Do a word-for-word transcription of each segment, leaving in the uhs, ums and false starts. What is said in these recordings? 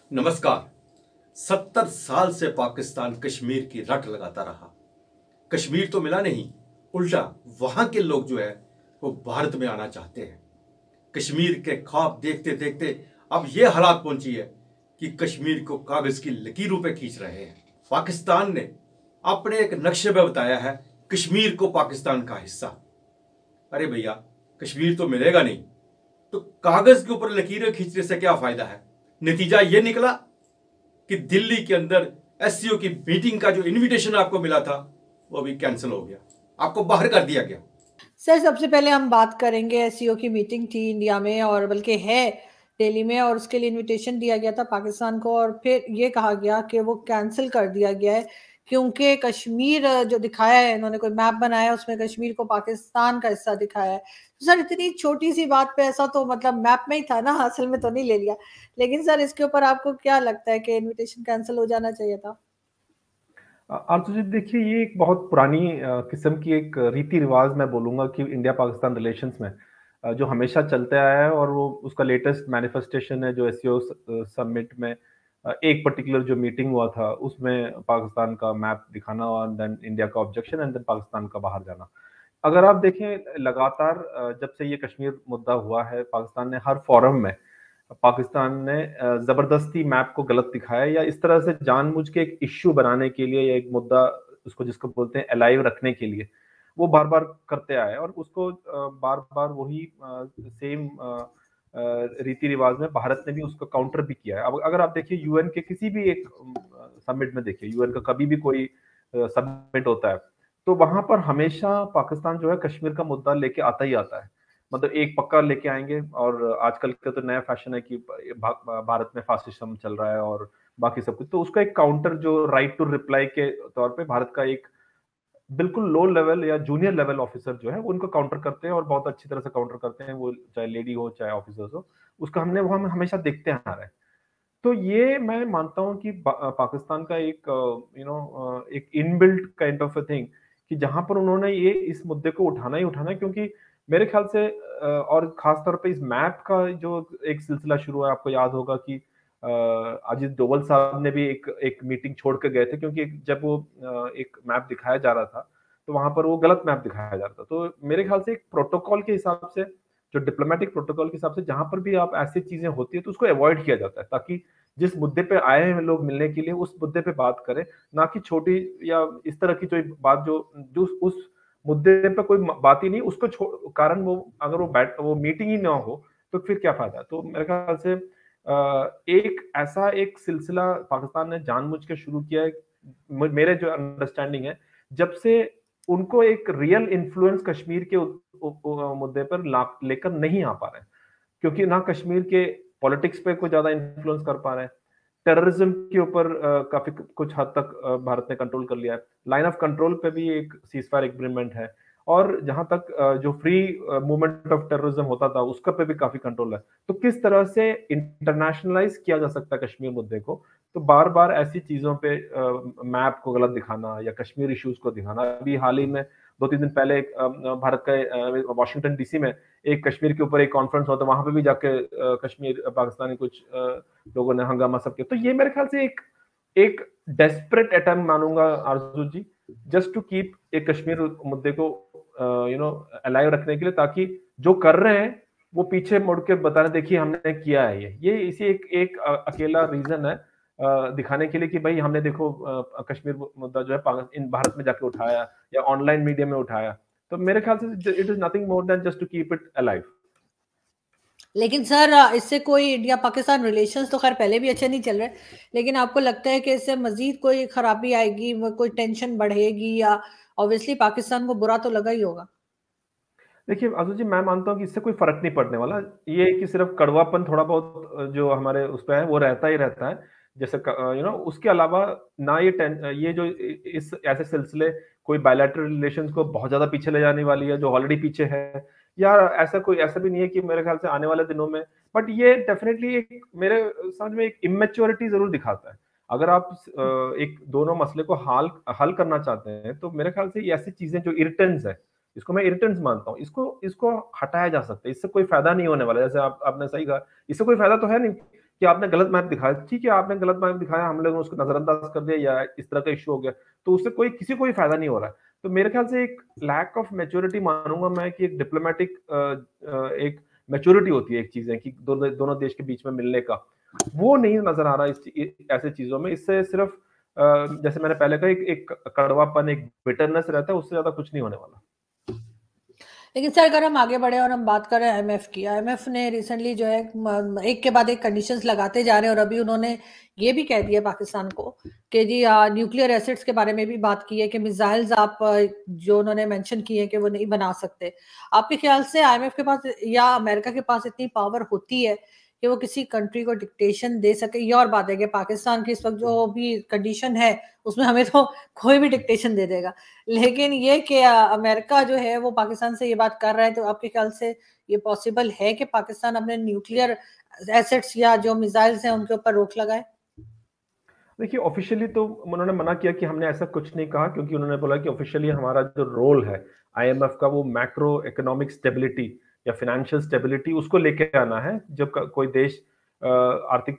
नमस्कार। सत्तर साल से पाकिस्तान कश्मीर की रट लगाता रहा। कश्मीर तो मिला नहीं, उल्टा वहां के लोग जो है वो भारत में आना चाहते हैं। कश्मीर के ख्वाब देखते देखते अब ये हालात पहुंची है कि कश्मीर को कागज की लकीरों पे खींच रहे हैं। पाकिस्तान ने अपने एक नक्शे में बताया है कश्मीर को पाकिस्तान का हिस्सा। अरे भैया, कश्मीर तो मिलेगा नहीं तो कागज के ऊपर लकीरें खींचने से क्या फायदा है। नतीजा ये निकला कि दिल्ली के अंदर एससीओ की मीटिंग का जो इनविटेशन आपको मिला था वो भी कैंसिल हो गया, आपको बाहर कर दिया गया। सर, सबसे पहले हम बात करेंगे एससीओ की मीटिंग थी इंडिया में, और बल्कि है दिल्ली में, और उसके लिए इनविटेशन दिया गया था पाकिस्तान को, और फिर ये कहा गया कि वो कैंसिल कर दिया गया है क्योंकि कश्मीर जो दिखाया है, इन्होंने कोई मैप बनाया उसमें कश्मीर को पाकिस्तान का हिस्सा दिखाया है। तो सर, इतनी छोटी सी बात पे ऐसा तो मतलब मैप में ही था ना, असल में तो नहीं ले लिया। लेकिन सर, इसके ऊपर आपको क्या लगता है कि इन्विटेशन कैंसिल हो जाना चाहिए था? आरजू जी, देखिए, ये एक बहुत पुरानी किस्म की एक रीति रिवाज मैं बोलूंगा कि इंडिया पाकिस्तान रिलेशंस में अ, जो हमेशा चलते आया है, और वो उसका लेटेस्ट मैनिफेस्टेशन है जो एससीओ समिट में अ, एक पर्टिकुलर जो मीटिंग हुआ था उसमें पाकिस्तान का मैप दिखाना और देन इंडिया का ऑब्जेक्शन एंड देन पाकिस्तान का बाहर जाना। अगर आप देखें, लगातार अ, जब से ये कश्मीर मुद्दा हुआ है, पाकिस्तान ने हर फोरम में पाकिस्तान ने अ, जबरदस्ती मैप को गलत दिखाया, या इस तरह से जानबूझ के एक इश्यू बनाने के लिए या एक मुद्दा उसको जिसको बोलते हैं अलाइव रखने के लिए वो बार बार करते आए, और उसको बार बार वही सेम रीति रिवाज में भारत ने भी उसको काउंटर भी किया है। अब अगर आप देखिए यूएन के किसी भी एक समिट में, देखिए यूएन का कभी भी कोई समिट होता है तो वहां पर हमेशा पाकिस्तान जो है कश्मीर का मुद्दा लेके आता ही आता है। मतलब एक पक्का लेके आएंगे, और आजकल का तो नया फैशन है कि भारत में फासिज्म चल रहा है और बाकी सब कुछ, तो उसका एक काउंटर जो राइट टू रिप्लाई के तौर पे भारत का एक बिल्कुल लो लेवल या जूनियर लेवल ऑफिसर जो है उनको काउंटर करते हैं, और बहुत अच्छी तरह से काउंटर करते हैं, वो चाहे लेडी हो चाहे ऑफिसर्स हो। उसका हमने वो हम हमेशा देखते आ रहे हैं। तो ये मैं मानता हूँ कि पाकिस्तान का एक यू नो एक inbuilt kind of a thing कि जहां पर उन्होंने ये इस मुद्दे को उठाना ही उठाना है, क्योंकि मेरे ख्याल से और खास तौर पे इस मैप का जो एक सिलसिला शुरू है, आपको याद होगा कि अजीत डोवल साहब ने भी एक एक मीटिंग छोड़ के गए थे, क्योंकि जब वो एक मैप दिखाया जा रहा था तो वहां पर वो गलत मैप दिखाया जा रहा था। तो मेरे ख्याल से एक प्रोटोकॉल के हिसाब से, जो डिप्लोमेटिक प्रोटोकॉल के हिसाब से, जहां पर भी आप ऐसी चीजें होती है तो उसको अवॉइड किया जाता है, ताकि जिस मुद्दे पे आए हैं लोग मिलने के लिए उस मुद्दे पे बात करें, ना कि छोटी या इस तरह की जो बात जो जो उस मुद्दे पे कोई बात ही नहीं, उसको कारण वो अगर वो बैठ वो मीटिंग ही ना हो तो फिर क्या फायदा। तो मेरे ख्याल से एक ऐसा एक सिलसिला पाकिस्तान ने जानबूझ के शुरू किया है, मेरे जो अंडरस्टैंडिंग है, जब से उनको एक रियल इन्फ्लुएंस कश्मीर के मुद्दे पर लेकर नहीं आ पा रहे, क्योंकि ना कश्मीर के पॉलिटिक्स पे कोई ज्यादा इन्फ्लुएंस कर पा रहे हैं, टेररिज्म के ऊपर काफी कुछ हद तक भारत ने कंट्रोल कर लिया है, लाइन ऑफ कंट्रोल पे भी एक सीजफायर एग्रीमेंट है, और जहां तक जो फ्री मूवमेंट ऑफ टेररिज्म होता था उसका पे भी काफी कंट्रोल है। तो किस तरह से इंटरनेशनलाइज किया जा सकता है कश्मीर मुद्दे को, तो बार बार ऐसी चीजों पे मैप को गलत दिखाना या कश्मीर इश्यूज को दिखाना। अभी हाल ही में दो तीन दिन पहले भारत का वाशिंगटन डीसी में एक कश्मीर के ऊपर एक कॉन्फ्रेंस हुआ था, वहां पे भी जाके कश्मीर पाकिस्तानी कुछ लोगों ने हंगामा सब किया। तो ये मेरे ख्याल से एक एक डेस्परेट अटेम्प्ट मानूंगा आरजू जी, जस्ट टू कीप एक कश्मीर मुद्दे को यू नो अलाइव रखने के लिए, ताकि जो कर रहे हैं वो पीछे मुड़ के बताने, देखिए हमने किया है ये ये इसी एक एक अकेला रीजन है दिखाने के लिए कि भाई हमने देखो कश्मीर मुद्दा जो है इन भारत में जाके उठाया या ऑनलाइन मीडिया में उठाया। तो मेरे ख्याल से it is nothing more than just to keep it alive. लेकिन सर, इससे कोई इंडिया पाकिस्तान रिलेशंस तो खैर पहले भी अच्छे नहीं चल रहे, लेकिन आपको लगता है कि इससे मजीद कोई खराबी आएगी, कोई टेंशन बढ़ेगी, या ऑब्वियसली पाकिस्तान को बुरा तो लगा ही होगा? देखिए आजू जी, मैं मानता हूँ कि इससे कोई फर्क नहीं पड़ने वाला। ये कि सिर्फ कड़वापन थोड़ा बहुत जो हमारे उस पर है वो रहता ही रहता है, जैसे यू नो उसके अलावा ना ये ये जो इस ऐसे सिलसिले कोई बायलैटरल रिलेशंस को बहुत ज्यादा पीछे ले जाने वाली है जो ऑलरेडी पीछे है, या ऐसा कोई ऐसा भी नहीं है कि मेरे ख्याल से आने वाले दिनों में। बट ये डेफिनेटली एक मेरे समझ में एक इमेच्योरिटी जरूर दिखाता है। अगर आप एक दोनों मसले को हल हल करना चाहते हैं तो मेरे ख्याल से ये ऐसी चीजें जो इरिटेंट्स है, इसको मैं इरिटेंट्स मानता हूँ, इसको इसको हटाया जा सकता है। इससे कोई फायदा नहीं होने वाला, जैसे आप आपने सही कहा, इससे कोई फायदा तो है नहीं, कि आपने गलत मैप दिखाया, ठीक है आपने गलत मैप दिखाया, हम लोगों ने उसको नजरअंदाज कर दिया या इस तरह का इशू हो गया, तो उससे कोई किसी को भी फायदा नहीं हो रहा है। तो मेरे ख्याल से एक लैक ऑफ मैच्योरिटी मानूंगा मैं कि एक डिप्लोमेटिक एक मैच्योरिटी होती है एक चीज है कि दोनों दोनों देश के बीच में मिलने का, वो नहीं नजर आ रहा इस ऐसे चीजों में। इससे सिर्फ जैसे मैंने पहले कहा एक, एक कड़वापन, एक बिटरनेस रहता है, उससे ज्यादा कुछ नहीं होने वाला। लेकिन सर अगर हम आगे बढ़े और हम बात करें आईएमएफ की, आईएमएफ ने रिसेंटली जो है एक के बाद एक कंडीशंस लगाते जा रहे हैं, और अभी उन्होंने ये भी कह दिया पाकिस्तान को कि जी न्यूक्लियर एसेट्स के बारे में भी बात की है कि मिसाइल्स आप जो उन्होंने मेंशन किए कि वो नहीं बना सकते। आपके ख्याल से आईएमएफ के पास या अमेरिका के पास इतनी पावर होती है कि वो किसी कंट्री को डिक्टेशन दे सके? ये और बात है कि पाकिस्तान की इस वक्त जो भी कंडीशन है उसमें हमें तो कोई भी डिक्टेशन दे देगा, लेकिन ये कि अमेरिका जो है वो पाकिस्तान से ये बात कर रहा है, तो आपके ख्याल से ये पॉसिबल है कि पाकिस्तान अपने न्यूक्लियर एसेट्स या जो मिसाइल्स हैं उनके ऊपर रोक लगाए? देखिए ऑफिशियली तो उन्होंने मना किया कि हमने ऐसा कुछ नहीं कहा, क्योंकि उन्होंने बोला कि ऑफिशियली हमारा जो रोल है आईएमएफ का वो मैक्रो इकोनॉमिक स्टेबिलिटी या फाइनेंशियल स्टेबिलिटी उसको लेके आना है। जब कोई देश आर्थिक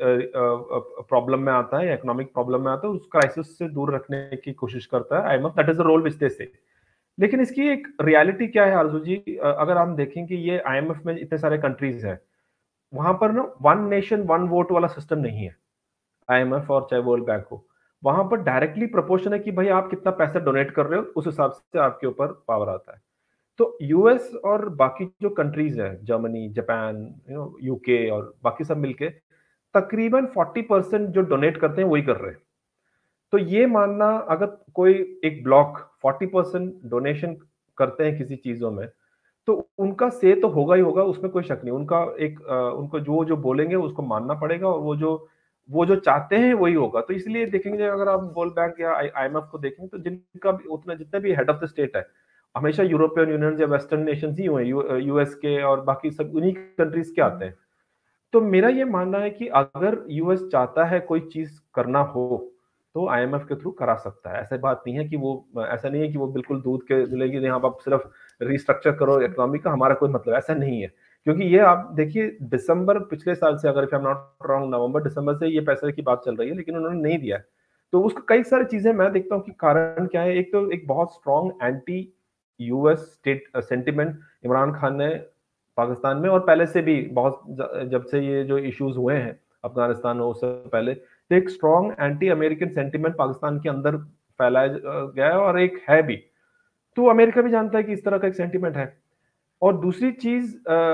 प्रॉब्लम में आता है या इकोनॉमिक प्रॉब्लम में आता है, उस क्राइसिस से दूर रखने की कोशिश करता है IMF, that is the role which they से। लेकिन इसकी एक रियलिटी क्या है आरजू जी, अगर हम देखें कि ये आईएमएफ में इतने सारे कंट्रीज हैं, वहां पर ना वन नेशन वन वोट वाला सिस्टम नहीं है आईएमएफ और चाहे वर्ल्ड बैंक हो। वहां पर डायरेक्टली प्रोपोर्शन है कि भाई आप कितना पैसा डोनेट कर रहे हो, उस हिसाब से आपके ऊपर पावर आता है। तो यूएस और बाकी जो कंट्रीज है, Germany, Japan, you know UK और बाकी सब मिलके तकरीबन चालीस परसेंट जो डोनेट करते हैं वही कर रहे हैं। तो ये मानना, अगर कोई एक ब्लॉक चालीस परसेंट डोनेशन करते हैं किसी चीजों में, तो उनका से तो होगा ही होगा, उसमें कोई शक नहीं। उनका एक आ, उनको जो जो बोलेंगे उसको मानना पड़ेगा, और वो जो वो जो चाहते हैं वही होगा। तो इसलिए देखेंगे, अगर आप वर्ल्ड बैंक या आईएमएफ को देखेंगे, तो जिनका भी उतना जितने भी हेड ऑफ द स्टेट है हमेशा यूरोपियन यूनियन या वेस्टर्न नेशंस ही हुए, यूएस के और बाकी सब उन्हीं कंट्रीज के आते हैं। तो मेरा ये मानना है कि अगर यूएस चाहता है कोई चीज करना हो तो आईएमएफ के थ्रू करा सकता है। ऐसा बात नहीं है कि वो ऐसा नहीं है कि वो बिल्कुल दूध के मिलेगी, यहाँ आप सिर्फ रिस्ट्रक्चर करो इकोनॉमी का, हमारा कोई मतलब ऐसा नहीं है। क्योंकि ये आप देखिए दिसंबर पिछले साल से, अगर if I am not wrong, नवंबर दिसंबर से ये पैसे की बात चल रही है, लेकिन उन्होंने नहीं दिया है। तो उसका कई सारी चीजें मैं देखता हूँ कि कारण क्या है। एक तो एक बहुत strong anti US state sentiment Imran Khan ने पाकिस्तान में, और पहले से भी बहुत, जब से ये जो इश्यूज हुए हैं अफगानिस्तान में उससे पहले, तो एक strong anti American sentiment Pakistan के अंदर फैलाया गया है, और एक है भी। तो अमेरिका भी जानता है कि इस तरह का एक सेंटिमेंट है। और दूसरी चीज,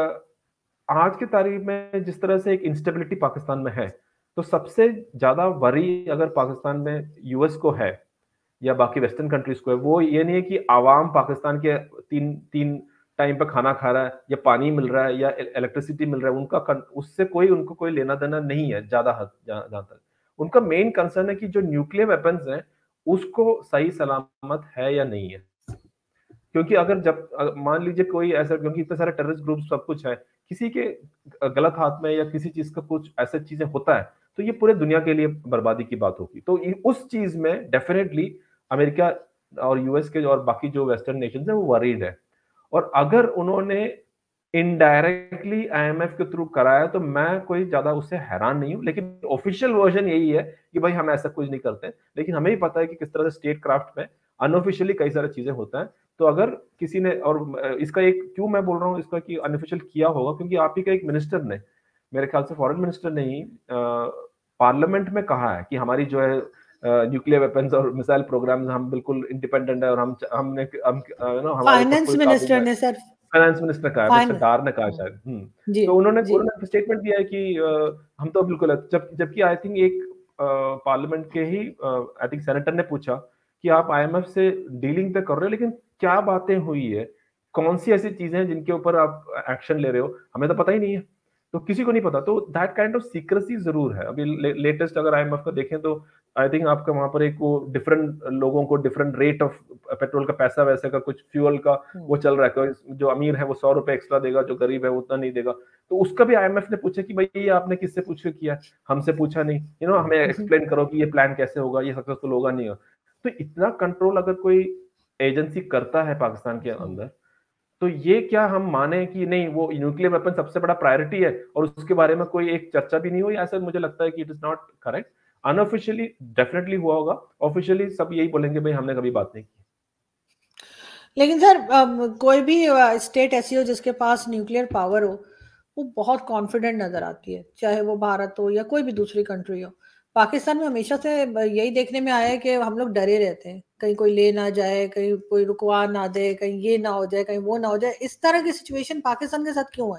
आज की तारीख में जिस तरह से एक इंस्टेबिलिटी पाकिस्तान में है, तो सबसे ज्यादा वरी अगर पाकिस्तान में यूएस को है या बाकी वेस्टर्न कंट्रीज को है, वो ये नहीं है कि आवाम पाकिस्तान के तीन तीन टाइम पे खाना खा रहा है या पानी मिल रहा है या इलेक्ट्रिसिटी मिल रहा है, उनका उससे कोई उनको कोई लेना देना नहीं है ज्यादा हद जहां तक। उनका मेन कंसर्न है कि जो न्यूक्लियर वेपन्स हैं उसको सही सलामत है या नहीं है। क्योंकि अगर जब मान लीजिए कोई ऐसा, क्योंकि इतने सारे टेररिस्ट ग्रुप सब कुछ है, किसी के गलत हाथ में या किसी चीज का कुछ ऐसा चीजें होता है, तो ये पूरे दुनिया के लिए बर्बादी की बात होगी। तो उस चीज में डेफिनेटली अमेरिका और यूएस के और बाकी जो वेस्टर्न नेशन है वो वरीड है। और अगर उन्होंने इनडायरेक्टली आईएमएफ के थ्रू कराया तो मैं कोई ज्यादा उससे हैरान नहीं हूं। लेकिन ऑफिशियल वर्जन यही है कि भाई हम ऐसा कुछ नहीं करते, लेकिन हमें ही पता है कि किस तरह से स्टेट क्राफ्ट में अनऑफिशियली कई सारी चीजें होता है। तो अगर किसी ने, और इसका एक क्यों मैं बोल रहा हूँ इसका कि अनऑफिशियल किया होगा, क्योंकि आप ही का एक मिनिस्टर ने, मेरे ख्याल से फॉरेन मिनिस्टर ने ही पार्लियामेंट में कहा है कि हमारी जो है न्यूक्लियर वेपन्स और मिसाइल प्रोग्राम्स, हम बिल्कुल इंडिपेंडेंट है, और हम हमने हम नो फाइनेंस मिनिस्टर ने सर फाइनेंस मिनिस्टर का है, मिस्टर डार ने कहा शायद। हम्म तो उन्होंने उन्होंने स्टेटमेंट दिया है कि आ, हम तो बिल्कुल, जब जबकि आई थिंक एक पार्लियामेंट के ही आई थिंक सेनेटर ने पूछा कि आप आईएमएफ से डीलिंग तो कर रहे हो, लेकिन क्या बातें हुई है, कौन सी ऐसी चीजें हैं जिनके ऊपर आप एक्शन ले रहे हो, हमें तो पता ही नहीं है। तो किसी को नहीं पता। तो दैट काइंड ऑफ सीक्रेसी जरूर है। अभी ले, लेटेस्ट अगर आईएमएफ का देखें तो आई थिंक आपका वहां पर एक वो डिफरेंट लोगों को डिफरेंट रेट ऑफ पेट्रोल का पैसा वैसे का कुछ फ्यूल का वो चल रहा है। जो अमीर है वो सौ रुपए एक्स्ट्रा देगा, जो गरीब है वो उतना नहीं देगा। तो उसका भी आईएमएफ ने पूछा कि भाई ये आपने किससे पूछ के किया, हमसे पूछा नहीं, यू नो हमें एक्सप्लेन करो कि ये प्लान कैसे होगा, ये सक्सेसफुल होगा नहीं होगा। तो इतना कंट्रोल अगर कोई एजेंसी करता है पाकिस्तान के अंदर, तो ये क्या हम माने कि नहीं वो न्यूक्लियर वेपन सबसे बड़ा प्रायोरिटी है और उसके बारे में कोई एक चर्चा भी नहीं हुई, ऐसा मुझे लगता है कि it is not correct. Unofficially definitely हुआ होगा, ऑफिशियली सब यही बोलेंगे भाई हमने कभी बात नहीं की। लेकिन सर अम, कोई भी स्टेट ऐसी हो जिसके पास न्यूक्लियर पावर हो, वो बहुत कॉन्फिडेंट नजर आती है, चाहे वो भारत हो या कोई भी दूसरी कंट्री हो। पाकिस्तान में हमेशा से यही देखने में आया है कि हम लोग डरे रहते हैं, कहीं कोई ले ना जाए, कहीं कोई रुकवा ना दे, कहीं ये ना हो जाए, कहीं वो ना हो जाए। इस तरह की सिचुएशन पाकिस्तान के साथ क्यों है?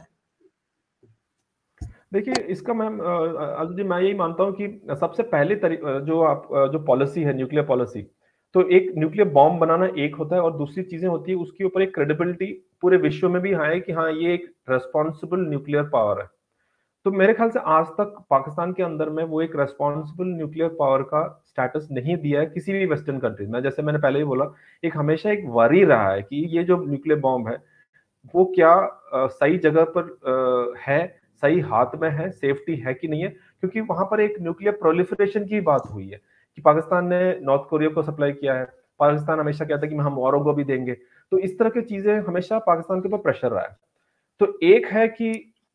देखिए इसका मैम अजय जी मैं यही मानता हूँ कि सबसे पहले तरी जो आप जो पॉलिसी है न्यूक्लियर पॉलिसी, तो एक न्यूक्लियर बॉम्ब बनाना एक होता है और दूसरी चीजें होती है उसके ऊपर एक क्रेडिबिलिटी पूरे विश्व में भी है कि हाँ ये एक रेस्पॉन्सिबल न्यूक्लियर पावर है। तो मेरे ख्याल से आज तक पाकिस्तान के अंदर में वो एक रेस्पॉन्सिबल न्यूक्लियर पावर का स्टेटस नहीं दिया है किसी भी वेस्टर्न कंट्री में। जैसे मैंने पहले ही बोला, एक हमेशा एक वरी रहा है कि ये जो न्यूक्लियर बॉम्ब है वो क्या आ, सही जगह पर आ, है, सही हाथ में है, सेफ्टी है कि नहीं है। क्योंकि वहां पर एक न्यूक्लियर प्रोलिफरेशन की बात हुई है कि पाकिस्तान ने नॉर्थ कोरिया को सप्लाई किया है, पाकिस्तान हमेशा कहता है कि हम औरों को भी देंगे। तो इस तरह की चीजें हमेशा पाकिस्तान के ऊपर प्रेशर रहा है। तो एक है कि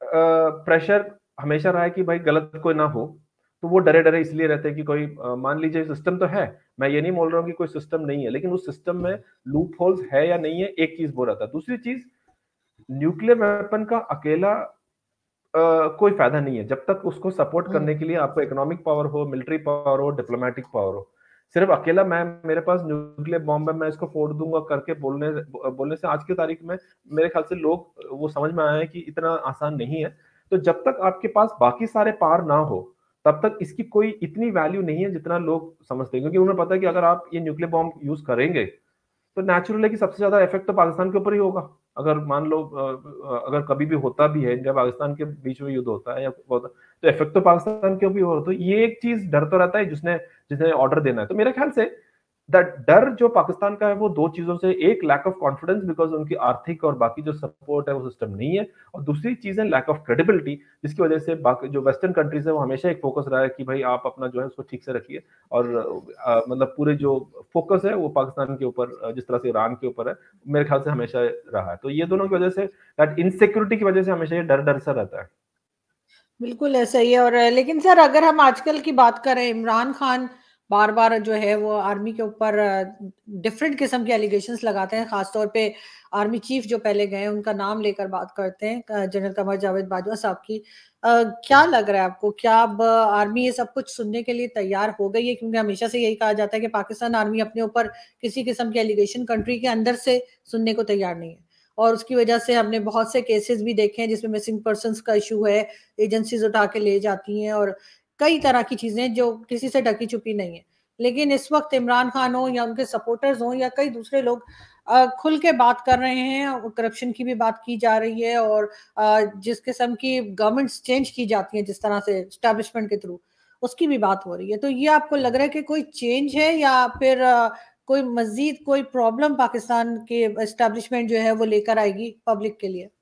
प्रेशर हमेशा रहा है कि भाई गलत कोई ना हो, तो वो डरे डरे इसलिए रहते हैं कि कोई आ, मान लीजिए सिस्टम तो है, मैं ये नहीं बोल रहा हूँ कि कोई सिस्टम नहीं है, लेकिन उस सिस्टम में लूप होल्स है या नहीं है, एक चीज वो रहता है। दूसरी चीज, न्यूक्लियर वेपन का अकेला uh, कोई फायदा नहीं है जब तक उसको सपोर्ट करने के लिए आपको इकोनॉमिक पावर हो, मिलिट्री पावर हो, डिप्लोमेटिक पावर हो। सिर्फ अकेला मैं मेरे पास न्यूक्लियर बॉम्ब है मैं इसको फोड़ दूंगा करके बोलने बोलने से आज की तारीख में मेरे ख्याल से लोग वो समझ में आया है कि इतना आसान नहीं है। तो जब तक आपके पास बाकी सारे पार ना हो तब तक इसकी कोई इतनी वैल्यू नहीं है जितना लोग समझते हैं, क्योंकि उन्हें पता है कि अगर आप ये न्यूक्लियर बॉम्ब यूज करेंगे तो नेचुरल है कि सबसे ज्यादा इफेक्ट तो पाकिस्तान के ऊपर ही होगा। अगर मान लो अगर कभी भी होता भी है, जब पाकिस्तान के बीच में युद्ध होता है या होता तो इफेक्ट तो पाकिस्तान के ऊपर ही होगा। तो ये एक चीज डर तो रहता है जिसने जिसने ऑर्डर देना है। तो मेरे ख्याल से डर जो पाकिस्तान का है वो दो चीजों से, एक लैक ऑफ कॉन्फिडेंस बिकॉज उनकी आर्थिक और बाकी जो सपोर्ट है वो सिस्टम नहीं है, और दूसरी चीज है लैक ऑफ क्रेडिबिलिटी, जिसकी वजह से बाकी जो वेस्टर्न कंट्रीज है वो हमेशा एक फोकस रहा है कि भाई आप अपना जो है उसको ठीक से रखिए। और आ, मतलब पूरे जो फोकस है वो पाकिस्तान के ऊपर जिस तरह से ईरान के ऊपर है मेरे ख्याल से हमेशा रहा है। तो ये दोनों की वजह से दैट इनसिक्योरिटी की वजह से हमेशा ये डर डर सा रहता है। बिल्कुल ऐसा ही है। और लेकिन सर अगर हम आजकल की बात करें, इमरान खान बार बार जो है वो आर्मी के ऊपर डिफरेंट किस्म के एलिगेशंस लगाते हैं, खासतौर पे आर्मी चीफ जो पहले गए उनका नाम लेकर बात करते हैं, जनरल कमर जावेद बाजवा साहब की। आ, क्या लग रहा है आपको, क्या अब आर्मी ये सब कुछ सुनने के लिए तैयार हो गई है? क्योंकि हमेशा से यही कहा जाता है कि पाकिस्तान आर्मी अपने ऊपर किसी किस्म के एलिगेशन कंट्री के अंदर से सुनने को तैयार नहीं है, और उसकी वजह से हमने बहुत से केसेस भी देखे हैं जिसमें मिसिंग पर्संस का इशू है, एजेंसीज उठा के ले जाती हैं, और कई तरह की चीजें जो किसी से ढकी छुपी नहीं है। लेकिन इस वक्त इमरान खान हो या उनके सपोर्टर्स हो या कई दूसरे लोग खुल के बात कर रहे हैं, करप्शन की भी बात की जा रही है, और जिस किस्म की गवर्नमेंट्स चेंज की जाती हैं जिस तरह से एस्टैब्लिशमेंट के थ्रू, उसकी भी बात हो रही है। तो ये आपको लग रहा है कि कोई चेंज है या फिर कोई मजीद कोई प्रॉब्लम पाकिस्तान के एस्टैब्लिशमेंट जो है वो लेकर आएगी पब्लिक के लिए?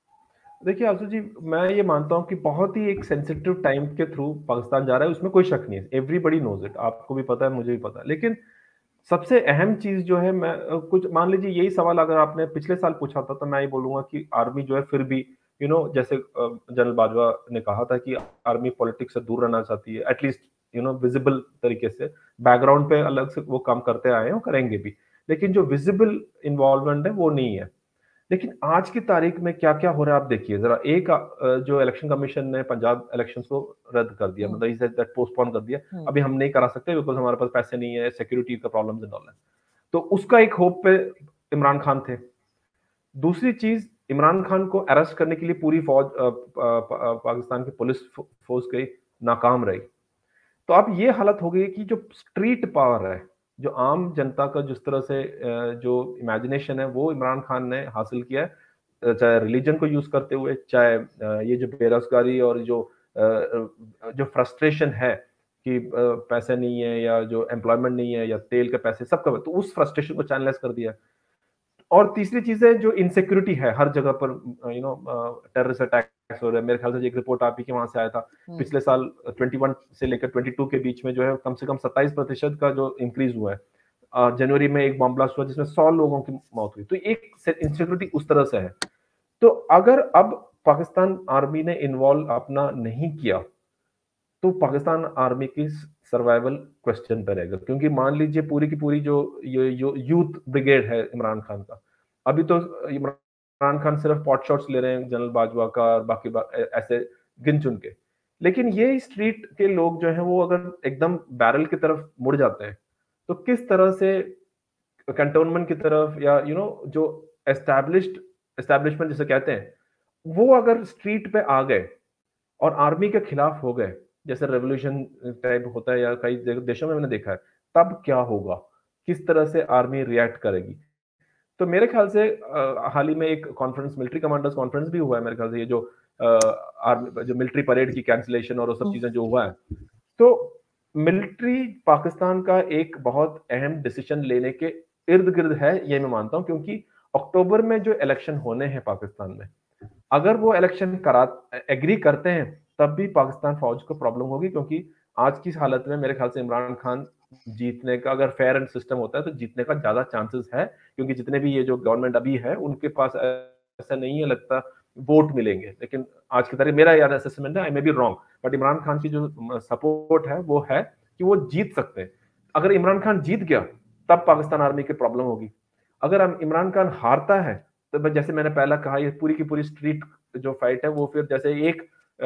देखिए आसू जी, मैं ये मानता हूँ कि बहुत ही एक सेंसिटिव टाइम के थ्रू पाकिस्तान जा रहा है, उसमें कोई शक नहीं है। एवरीबडी नोज इट, आपको भी पता है, मुझे भी पता है। लेकिन सबसे अहम चीज जो है, मैं कुछ मान लीजिए यही सवाल अगर आपने पिछले साल पूछा था तो मैं ये बोलूंगा कि आर्मी जो है फिर भी यू नो जैसे जनरल बाजवा ने कहा था कि आर्मी पॉलिटिक्स से दूर रहना चाहती है, एटलीस्ट यू नो विजिबल तरीके से। बैकग्राउंड पे अलग से वो काम करते आए हैं और करेंगे भी, लेकिन जो विजिबल इन्वॉल्वमेंट है वो नहीं है। लेकिन आज की तारीख में क्या क्या हो रहा है आप देखिए जरा। एक जो इलेक्शन कमीशन ने पंजाब इलेक्शंस को रद्द कर दिया, मतलब इसे दैट पोस्टपोन कर दिया, अभी हम नहीं करा सकते बिकॉज हमारे पास पैसे नहीं है, सिक्योरिटी का प्रॉब्लम्स एंड ऑल है। तो उसका एक होप पे इमरान खान थे। दूसरी चीज, इमरान खान को अरेस्ट करने के लिए पूरी फौज पाकिस्तान की पुलिस फोर्स गई, नाकाम रही। तो अब ये हालत हो गई कि जो स्ट्रीट पावर है, जो आम जनता का जिस तरह से जो इमेजिनेशन है वो इमरान खान ने हासिल किया है, चाहे रिलीजन को यूज करते हुए, चाहे ये जो बेरोजगारी और जो जो फ्रस्ट्रेशन है कि पैसे नहीं है या जो एम्प्लॉयमेंट नहीं है या तेल के पैसे सबका, तो उस फ्रस्ट्रेशन को चैनलाइज कर दिया। और तीसरी चीज है जो इनसिक्योरिटी है हर जगह पर, यू नो टेररिस्ट अटैक्स हो रहे हैं। मेरे ख्याल से एक रिपोर्ट आप ही के वहां से आया था पिछले साल इक्कीस से लेकर बाईस के बीच में जो है कम से कम सत्ताईस प्रतिशत का जो इंक्रीज हुआ है जनवरी में एक बम ब्लास्ट हुआ जिसमें सौ लोगों की मौत हुई। तो एक इंसिक्योरिटी उस तरह से है। तो अगर अब पाकिस्तान आर्मी ने इन्वॉल्व अपना नहीं किया तो पाकिस्तान आर्मी की सर्वाइवल क्वेश्चन पे रहेगा, क्योंकि मान लीजिए पूरी की पूरी जो ये जो यूथ ब्रिगेड है इमरान खान का, अभी तो इमरान खान सिर्फ पॉट शॉट्स ले रहे हैं जनरल बाजवा का और बाकी बा, ऐसे गिन चुन के, लेकिन ये स्ट्रीट के लोग जो हैं वो अगर एकदम बैरल की तरफ मुड़ जाते हैं तो किस तरह से कंटोनमेंट की तरफ या यू नो जो एस्टैब्लिश्ड एस्टैब्लिशमेंट जिसे कहते हैं वो अगर स्ट्रीट पे आ गए और आर्मी के खिलाफ हो गए, जैसे रेवोल्यूशन टाइप होता है या कई देशों में मैंने देखा है, तब क्या होगा, किस तरह से आर्मी रिएक्ट करेगी। तो मेरे ख्याल से हाल ही में एक कॉन्फ्रेंस, मिलिट्री कमांडर्स कॉन्फ्रेंस भी हुआ है मेरे ख्याल से, ये जो आर्मी जो मिलिट्री परेड की कैंसिलेशन और वो सब चीजें जो हुआ है, तो मिलिट्री पाकिस्तान का एक बहुत अहम डिसीजन लेने के इर्द गिर्द है, ये मैं मानता हूं, क्योंकि अक्टूबर में जो इलेक्शन होने हैं पाकिस्तान में, अगर वो इलेक्शन करा एग्री करते हैं तब भी पाकिस्तान फौज को प्रॉब्लम होगी, क्योंकि आज की हालत में मेरे ख्याल से इमरान खान जीतने का, अगर फेयर एंड सिस्टम होता है तो जीतने का ज्यादा चांसेस है, क्योंकि जितने भी ये जो गवर्नमेंट अभी है उनके पास ऐसा नहीं है लगता वोट मिलेंगे। लेकिन आज की तारीख मेरा यार असेसमेंट है, I may be wrong, but Imran Khan की जो सपोर्ट है वो है कि वो जीत सकते हैं। अगर इमरान खान जीत गया तब पाकिस्तान आर्मी की प्रॉब्लम होगी। अगर इमरान खान हारता है तो जैसे मैंने पहला कहा, ये पूरी की पूरी स्ट्रीट जो फाइट है वो फिर जैसे एक आ,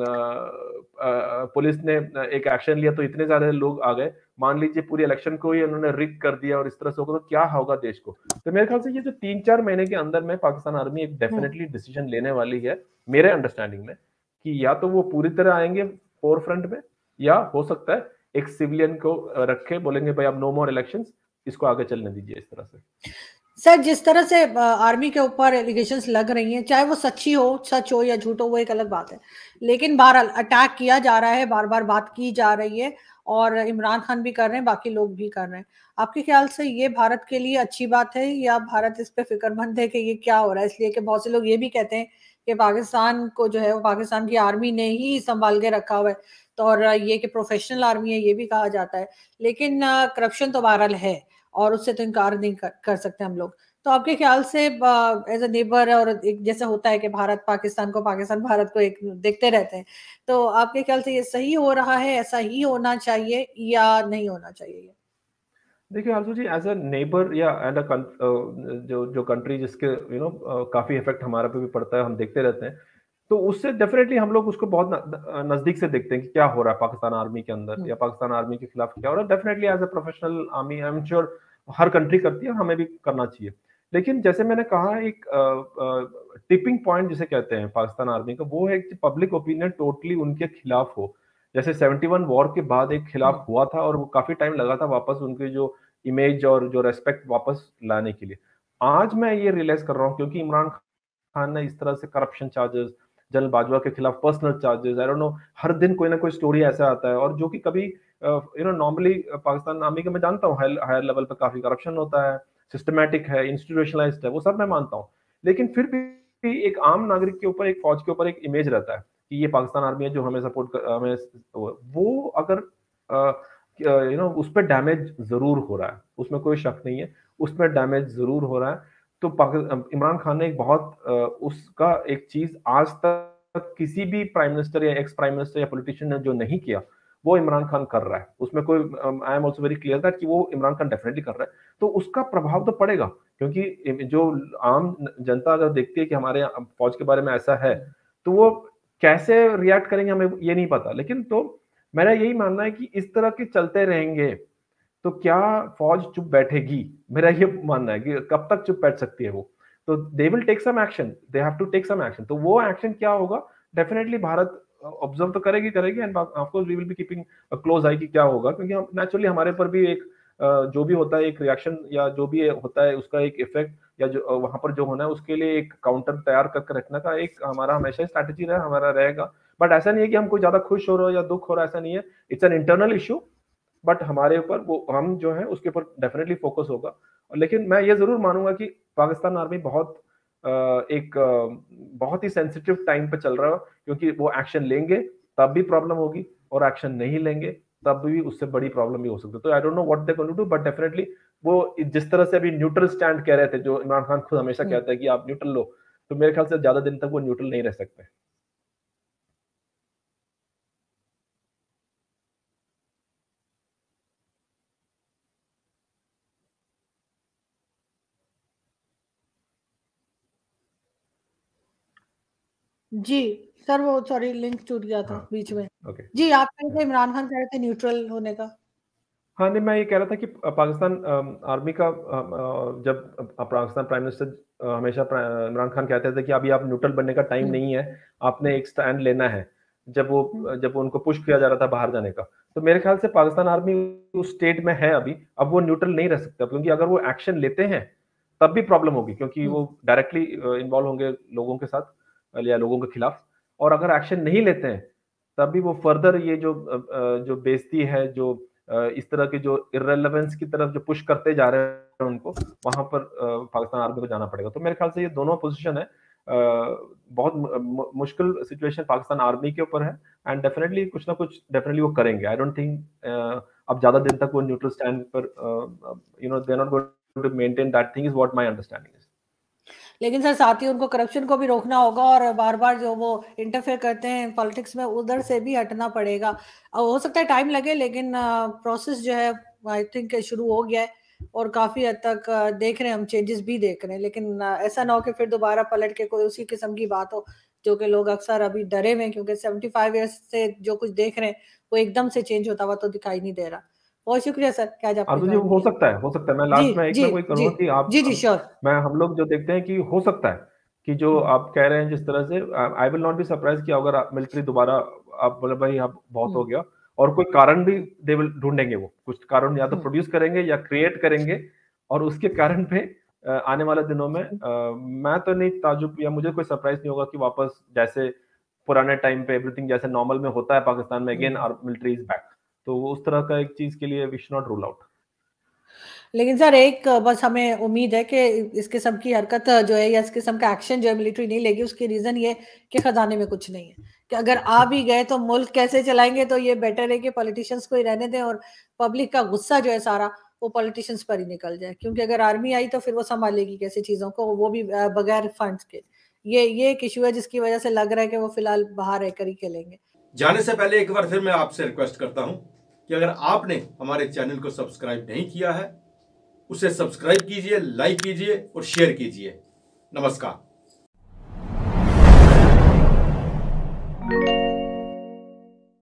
आ, पुलिस ने एक एक्शन लिया तो इतने ज्यादा लोग आ गए, मान लीजिए पूरी इलेक्शन को ही उन्होंने रिग कर दिया और इस तरह से होगा तो क्या होगा देश को। तो मेरे ख्याल से ये जो तीन चार महीने के अंदर में पाकिस्तान आर्मी एक डेफिनेटली डिसीजन लेने वाली है मेरे अंडरस्टैंडिंग में, कि या तो वो पूरी तरह आएंगे फोर फ्रंट में, या हो सकता है एक सिविलियन को रखे, बोलेंगे भाई अब नो मोर इलेक्शंस, इसको आगे चलने दीजिए इस तरह से। सर, जिस तरह से आर्मी के ऊपर एलिगेशंस लग रही हैं, चाहे वो सच्ची हो, सच हो या झूठ हो, वो एक अलग बात है, लेकिन बहरहाल अटैक किया जा रहा है, बार बार बात की जा रही है और इमरान खान भी कर रहे हैं, बाकी लोग भी कर रहे हैं। आपके ख्याल से ये भारत के लिए अच्छी बात है या भारत इस पे फिक्रमंद है कि ये क्या हो रहा है? इसलिए कि बहुत से लोग ये भी कहते हैं कि पाकिस्तान को जो है वो पाकिस्तान की आर्मी ने ही संभाल के रखा हुआ है, तो और ये कि प्रोफेशनल आर्मी है ये भी कहा जाता है, लेकिन करप्शन तो बहरहाल है और उससे तो इनकार नहीं कर, कर सकते हम लोग। तो आपके ख्याल से एज ए नेबर और एक जैसा होता है कि भारत पाकिस्तान को, पाकिस्तान भारत को एक देखते रहते हैं, तो आपके ख्याल से ये सही हो रहा है, ऐसा ही होना चाहिए या नहीं होना चाहिए? देखिए Arzoo ji, as a neighbour या एंड अ जो जो कंट्री जिसके यू नो काफी इफेक्ट हमारे पे भी पड़ता है, हम देखते रहते हैं, तो उससे डेफिनेटली हम लोग उसको बहुत नजदीक से देखते हैं कि क्या हो रहा है पाकिस्तान आर्मी के अंदर या पाकिस्तान आर्मी के खिलाफ क्या हो रहा है। Definitely as a professional army I am sure हर कंट्री करती है, हमें भी करना चाहिए। लेकिन जैसे मैंने कहा, एक टिपिंग पॉइंट जिसे कहते हैं पाकिस्तान आर्मी का, वो है कि पब्लिक ओपिनियन टोटली उनके खिलाफ हो। जैसे सेवेंटी वन वॉर के बाद एक खिलाफ हुआ था और वो काफी टाइम लगा था वापस उनकी जो इमेज और जो रेस्पेक्ट वापस लाने के लिए। आज मैं ये रियलाइज कर रहा हूँ, क्योंकि इमरान खान ने इस तरह से करप्शन चार्जेस, जनरल बाजवा के खिलाफ personal charges, I don't know, हर दिन कोई ना कोई स्टोरी ऐसा आता है, और जो कि कभी you know normally Pakistan army के मैं जानता हूँ हायर लेवल पे काफी करप्शन होता है, सिस्टमैटिक है, इंस्टीट्यूशनलाइज्ड है, वो सब मैं मानता हूँ, लेकिन फिर भी एक आम नागरिक के ऊपर, एक फौज के ऊपर एक इमेज रहता है कि ये पाकिस्तान आर्मी है जो हमें सपोर्ट कर, हमें वो अगर यू नो उस पर डैमेज जरूर हो रहा है, उसमें कोई शक नहीं है, उस पर डैमेज जरूर हो रहा है। तो इमरान खान ने एक बहुत उसका एक चीज आज तक किसी भी प्राइम मिनिस्टर या एक्स प्राइम मिनिस्टर या पॉलिटिशियन ने जो नहीं किया, वो इमरान खान कर रहा है। उसमें कोई, I am also very clear that कि वो इमरान खान डेफिनेटली कर रहा है, तो उसका प्रभाव तो पड़ेगा, क्योंकि जो आम जनता अगर देखती है कि हमारे फौज के बारे में ऐसा है, तो वो कैसे रिएक्ट करेंगे हमें ये नहीं पता। लेकिन तो मेरा यही मानना है कि इस तरह के चलते रहेंगे तो क्या फौज चुप बैठेगी? मेरा ये मानना है कि कब तक चुप बैठ सकती है वो, तो they will take some action, they have to take some action. तो वो एक्शन क्या होगा, डेफिनेटली भारत ऑब्जर्व तो करेगी करेगी and of course we will be keeping a close eye कि क्या होगा, क्योंकि हम नेचुरली हमारे पर भी एक जो भी होता है एक रिएक्शन या जो भी होता है उसका एक इफेक्ट या जो वहां पर जो होना है उसके लिए एक काउंटर तैयार करके रखने का एक हमारा हमेशा स्ट्रैटेजी रहा हमारा रहेगा। बट ऐसा नहीं है कि हम कोई ज्यादा खुश हो रहा हो या दुख हो रहा है, ऐसा नहीं है, it's an internal issue, but हमारे ऊपर वो हम जो है उसके ऊपर डेफिनेटली फोकस होगा। लेकिन मैं ये जरूर मानूंगा कि पाकिस्तान आर्मी बहुत एक बहुत ही सेंसिटिव टाइम पे चल रहा है, क्योंकि वो एक्शन लेंगे तब भी प्रॉब्लम होगी और एक्शन नहीं लेंगे तब भी उससे बड़ी प्रॉब्लम भी हो सकती है। तो I don't know what they going to do, but definitely वो जिस तरह से अभी न्यूट्रल स्टैंड कह रहे थे, जो इमरान खान खुद हमेशा कहता है कि आप न्यूट्रल लो, तो मेरे ख्याल से ज्यादा दिन तक वो न्यूट्रल नहीं रह सकते। जी सर, वो सॉरी लिंक टूट गया था हाँ, बीच में। ओके जी आप कह रहे थे इमरान खान कह रहे थे न्यूट्रल होने का। हाँ नहीं, मैं ये कह रहा था कि पाकिस्तान आर्मी का जब पाकिस्तान प्राइम मिनिस्टर हमेशा इमरान खान कहते थे कि अभी आप न्यूट्रल बनने का टाइम नहीं है, आपने एक स्टैंड लेना है, जब वो जब उनको पुश किया जा रहा था बाहर जाने का, तो मेरे ख्याल से पाकिस्तान आर्मी उस स्टेट में है अभी, अब वो न्यूट्रल नहीं रह सकता, क्योंकि अगर वो एक्शन लेते हैं तब भी प्रॉब्लम होगी, क्योंकि वो डायरेक्टली इन्वॉल्व होंगे लोगों के साथ या लोगों के खिलाफ, और अगर एक्शन नहीं लेते हैं तब भी वो फर्दर ये जो जो बेइज्जती है, जो इस तरह के जो इररिलेवेंस की तरफ जो पुश करते जा रहे हैं उनको, वहां पर पाकिस्तान आर्मी को जाना पड़ेगा। तो मेरे ख्याल से ये दोनों पोजीशन है, बहुत मुश्किल सिचुएशन पाकिस्तान आर्मी के ऊपर है, एंड डेफिनेटली कुछ ना कुछ डेफिनेटली वो करेंगे। आई डोंट थिंक अब ज्यादा दिन तक वो न्यूट्रल स्टैंड पर, you know, they are not going to maintain that thing, is what my understanding is. लेकिन सर साथ ही उनको करप्शन को भी रोकना होगा, और बार बार जो वो इंटरफेयर करते हैं पॉलिटिक्स में, उधर से भी हटना पड़ेगा। हो सकता है टाइम लगे, लेकिन प्रोसेस जो है आई थिंक शुरू हो गया है, और काफी हद तक देख रहे हैं हम, चेंजेस भी देख रहे हैं। लेकिन ऐसा ना हो कि फिर दोबारा पलट के कोई उसी किस्म की बात हो, जो कि लोग अक्सर अभी डरे हुए हैं, क्योंकि सेवेंटी फाइव ईयर्स से जो कुछ देख रहे हैं वो एकदम से चेंज होता हुआ तो दिखाई नहीं दे रहा। बहुत शुक्रिया सर, क्या आप जी हो सकता है, हो सकता है। मैं लास्ट में एक मैं कोई करूंगा कि आप, जी जी श्योर, मैं हम लोग जो देखते हैं कि हो सकता है कि जो आप कह रहे हैं जिस तरह से, I will not be surprise कि अगर मिलिट्री दोबारा आप बोले भाई अब बहुत हो गया, और कोई कारण भी दे विल ढूंढेंगे, वो कुछ कारण या तो प्रोड्यूस करेंगे या क्रिएट करेंगे, और उसके कारण पे आने वाले दिनों में आ, मैं तो नहीं ताजुब, या मुझे कोई सरप्राइज नहीं होगा कि वापस जैसे पुराने टाइम पे एवरीथिंग जैसे नॉर्मल में होता है पाकिस्तान में, again our military is back. तो उस तरह का एक चीज के लिए we should not rule out. लेकिन सर एक बस हमें उम्मीद है कि इस किस्म की हरकत जो है, या इस किस्म का एक्शन जो है मिलिट्री नहीं लेगी, उसकी रीजन ये कि खजाने में कुछ नहीं है, कि अगर आ भी गए तो मुल्क कैसे चलाएंगे। तो ये बेटर है कि पॉलिटिशियंस को ही रहने दें, और पब्लिक का गुस्सा जो है सारा वो पॉलिटिशियंस पर ही निकल जाए, क्योंकि अगर आर्मी आई तो फिर वो संभालेगी कैसे चीजों को, वो भी बगैर फंड्स के। ये ये एक इशू है जिसकी वजह से लग रहा है कि वो फिलहाल बाहर रहकर ही खेलेंगे। जाने से पहले एक बार फिर मैं आपसे रिक्वेस्ट करता हूं कि अगर आपने हमारे चैनल को सब्सक्राइब नहीं किया है, उसे सब्सक्राइब कीजिए, लाइक कीजिए और शेयर कीजिए। नमस्कार।